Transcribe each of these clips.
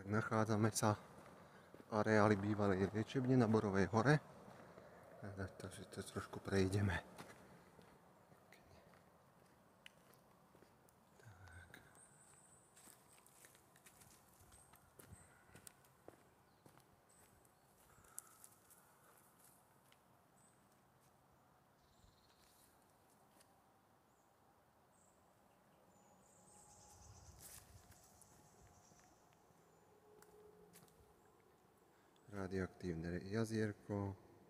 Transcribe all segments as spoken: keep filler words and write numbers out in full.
Tak nachádzame sa v areáli bývalej liečebne na Borovej hore. Takže to trošku prejdeme. Radioaktívne jazierko.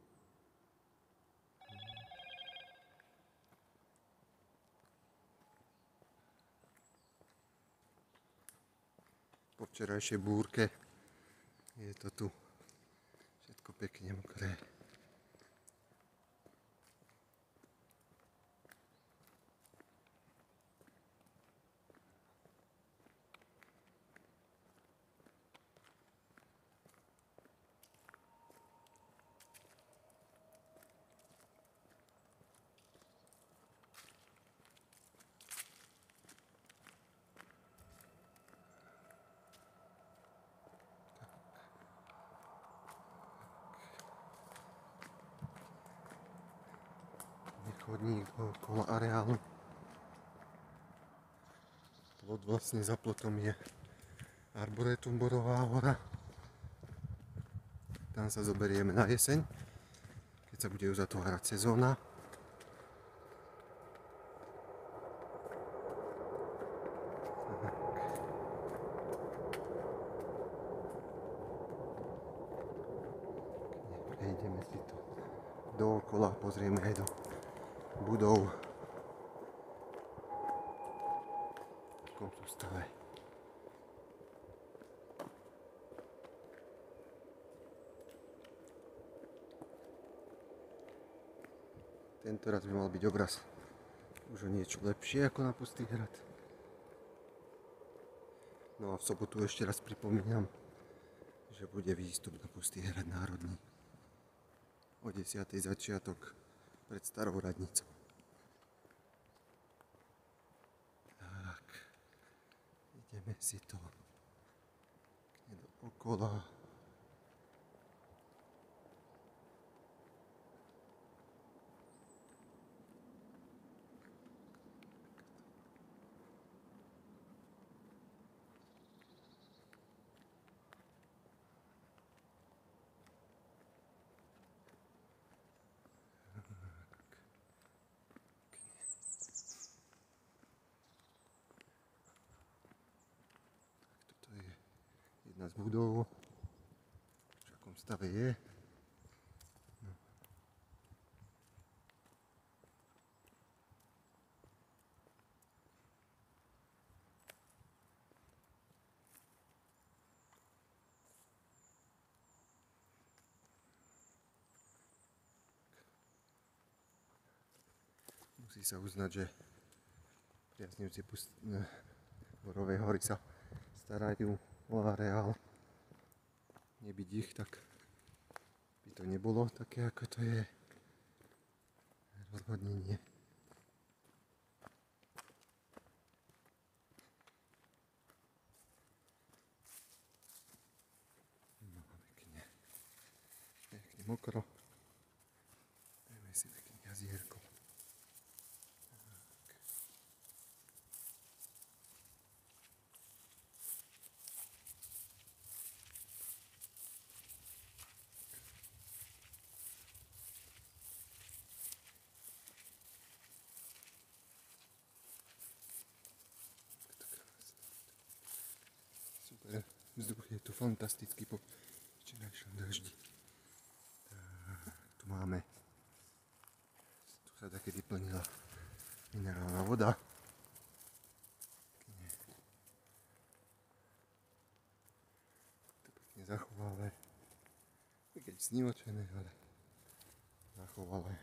Po včerajšej búrke je to tu všetko pekne mokré. Chodník okolo areálu. Plot vlastne za plotom je Arboretum Borová hora. Tam sa zoberieme na jeseň, keď sa bude uzatvárať sezóna. Prejdeme si to dookola, pozrieme aj do budov, v akom sú stave. Tento raz by mal byť obraz už o niečo lepšie ako na Pustý hrad. No a v sobotu ešte raz pripomínam, že bude výstup na Pustý hrad národný. O desiatej začiatok pred starou radnicou. Tak, ideme si to okolo. Jedna z budov, v akom stave je. No. Musí sa uznať, že priaznivci Borovej hory sa starajú o areál. Nebyť ich, tak by to nebolo také, ako to je. Rozhodnenie. No, pekne. Pekne mokro. Dajme si pekne jazierko. Vzduch je tu fantastický po včerajšom daždi. Tu máme, tu sa takedy plnila minerálna voda. To pekne zachovalé, i keď snímočené, ale zachovalé.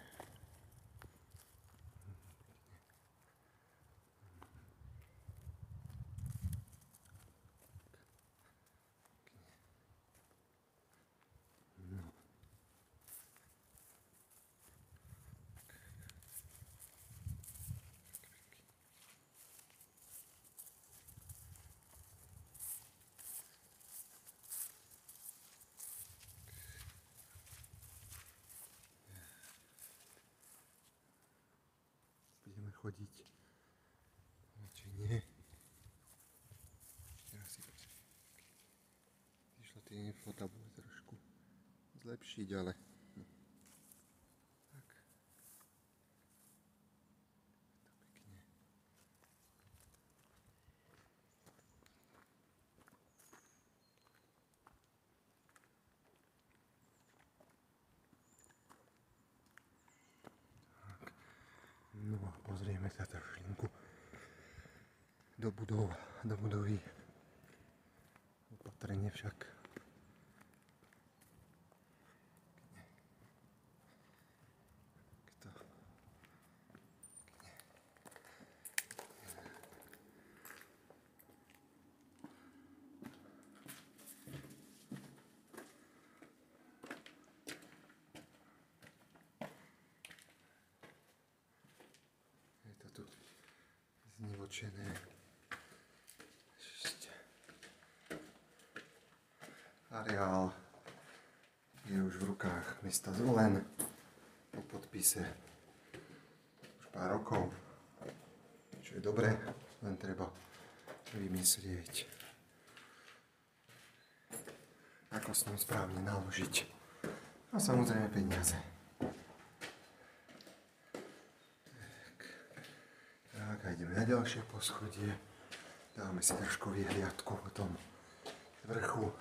chodiť. Či nie. Teraz si pozriem. Išlo tie infotable trošku zlepšiť, ale no. Tak. To pekne. Tak. No a pozrieme sa trošinku do budov, do budovy. Opatrne však. Kto? Je to tu znivočené. Areál je už v rukách mesta Zvolen po podpise už pár rokov, čo je dobré, len treba vymyslieť, ako s ním správne naložiť. A samozrejme peniaze. Tak, tak a ideme na ďalšie poschodie. Dáme si trošku vyhliadku po tom vrchu.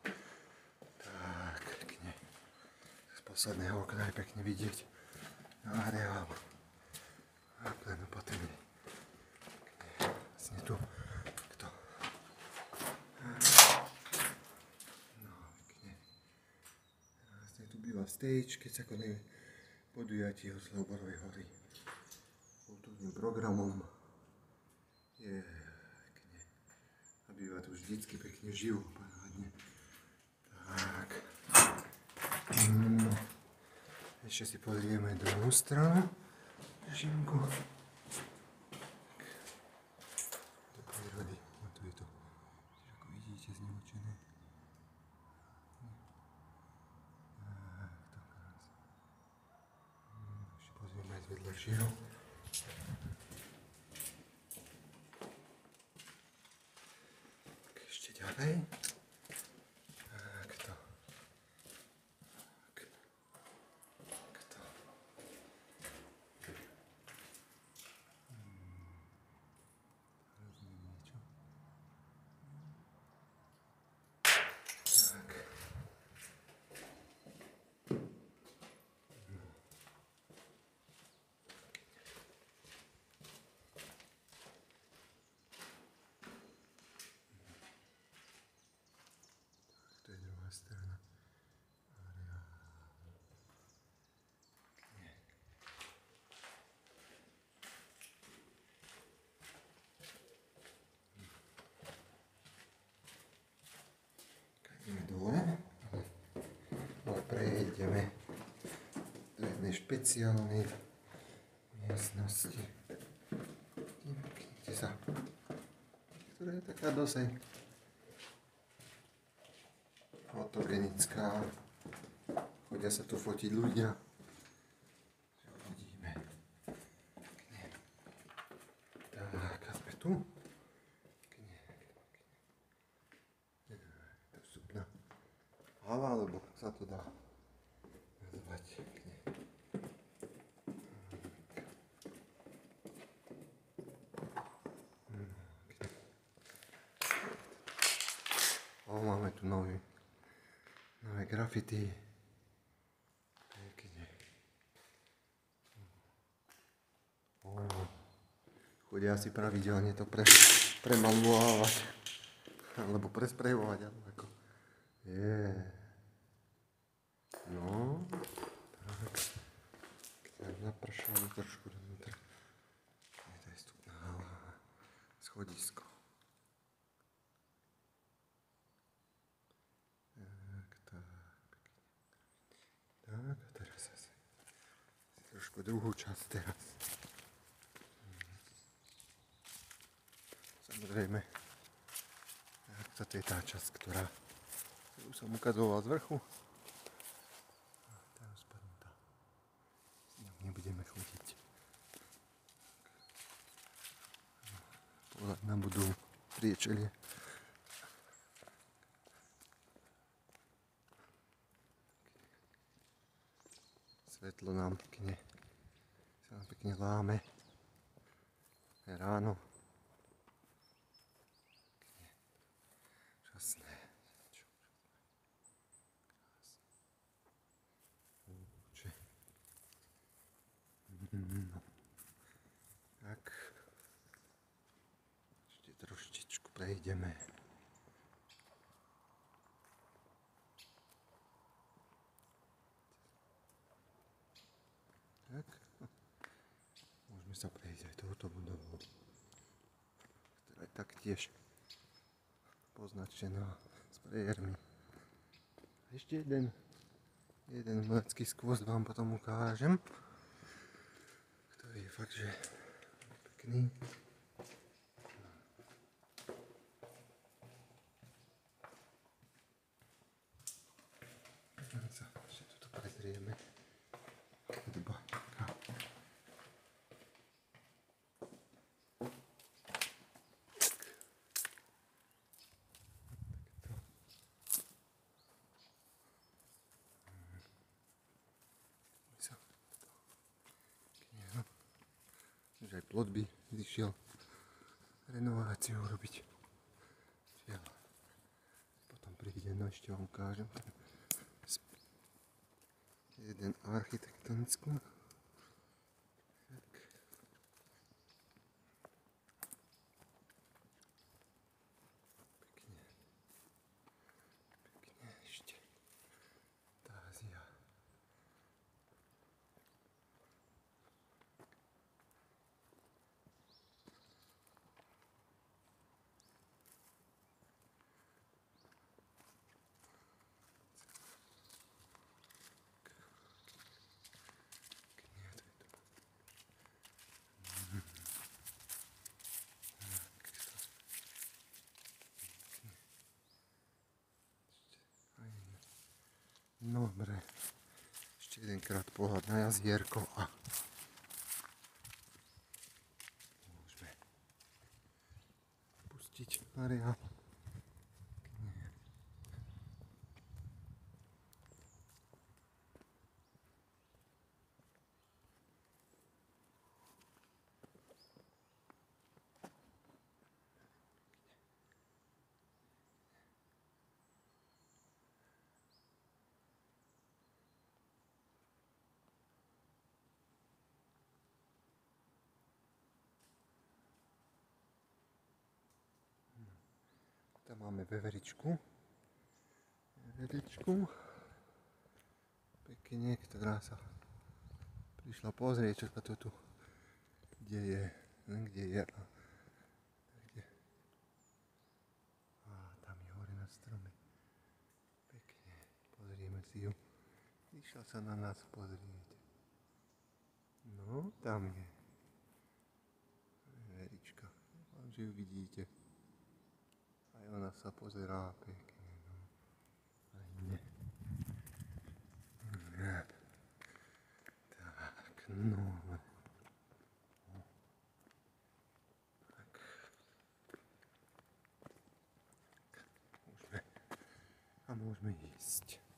Z posledného okna je pekne vidieť na areál. A len opatrne. Vlastne tu. Kto? No, pekne. Vlastne tu býva stage, keď sa konajú podujatie od Slobodovej hory. Kultúrnym programom. Je pekne. A býva tu vždycky pekne živo. Tak. Mm. Ešte si pozrieme druhú stranu. Žinku. Do prírody. A tu je to. Ako vidíte, znivočené. Tak, to krásne. Ešte pozrieme aj z vedľajšieho. Tak ešte ďalej. Strana areálu. Ideme dole, ale prejdeme do jednej špeciálnej miestnosti. Kde sa, ktorá je taká dosť fotogenická. Chodia sa tu fotiť ľudia. Vidíme. Tak, a sme tu. Je to vstupná hala, alebo sa to dá nazvať. O, máme tu nový nové grafity. Pekne. O, chodia si pravidelne to pre, premalovať. Alebo presprejovať. Alebo ako. Je. No. Tak. Tak napršalo trošku dovnútra. Je to je vstupná hala. Schodisko. Tak, a teraz asi trošku druhú časť teraz. Samozrejme, toto je tá časť, ktorá ktorú som ukazoval z vrchu. A tá rozpadnutá. S ňou nebudeme chodiť. nám budú priečelie. Svetlo nám pekne, sa nám pekne láme. Je ráno. Pekne. Úžasné. Krásne. No. Tak. Ešte trošičku prejdeme. Tak. Môžeme sa prejsť aj touto budovou, ktorá je taktiež poznačená sprayermi. Ešte jeden, jeden mlecký skvost vám potom ukážem, ktorý je fakt, že pekný. Sa ešte tuto prezrieme. Kadba. Že aj plot by vyšiel renováciu robiť. Čiaľ. Potom príde, no ešte vám ukážem ten jeden architektonickú. Tak. Pekne. Pekne ešte. Tázia. Dobre, ešte jedenkrát pohľad na jazierko a môžeme pustiť areál. Tam máme veveričku, veveričku, pekne, ktorá sa prišla pozrieť, čo sa to tu deje, kde je. A, kde. A tam je hore na strome, pekne, pozrieme si ju, išla sa na nás pozrieť. No, tam je veverička, dúfam, že ju vidíte. Aj ona sa pozerá pekne, no. Aj mne. Ja. Tak, no. Tak. Môžeme. A môžeme ísť.